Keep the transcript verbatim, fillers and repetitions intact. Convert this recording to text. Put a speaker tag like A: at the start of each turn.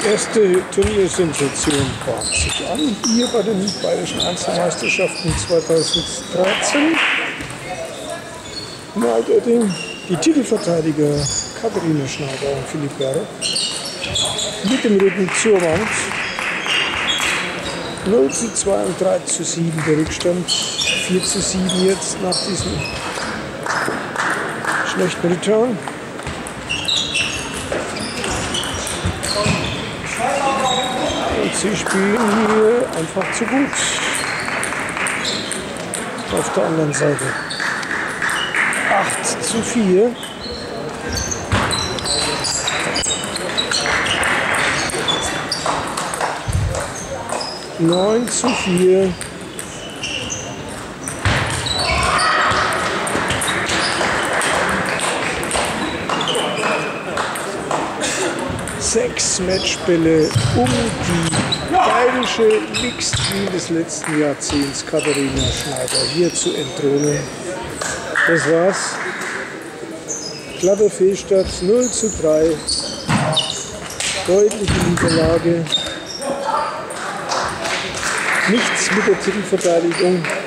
A: Erste Turniersensation bahnt sich an, hier bei den Bayerischen Einzelmeisterschaften zweitausenddreizehn. Nalterding, die Titelverteidiger Katharina Schneider und Philipp Berg mit dem Rücken zur Wand. null zu zwei und drei zu sieben der Rückstand, vier zu sieben jetzt nach diesem schlechten Return. Und sie spielen hier einfach zu gut. Auf der anderen Seite acht zu vier. neun zu vier. Sechs Matchbälle um die bayerische Mixed Queen des letzten Jahrzehnts, Katharina Schneider, hier zu entthronen. Das war's. Glatter Fehlstart null zu drei. Deutliche Niederlage. Nichts mit der Titelverteidigung.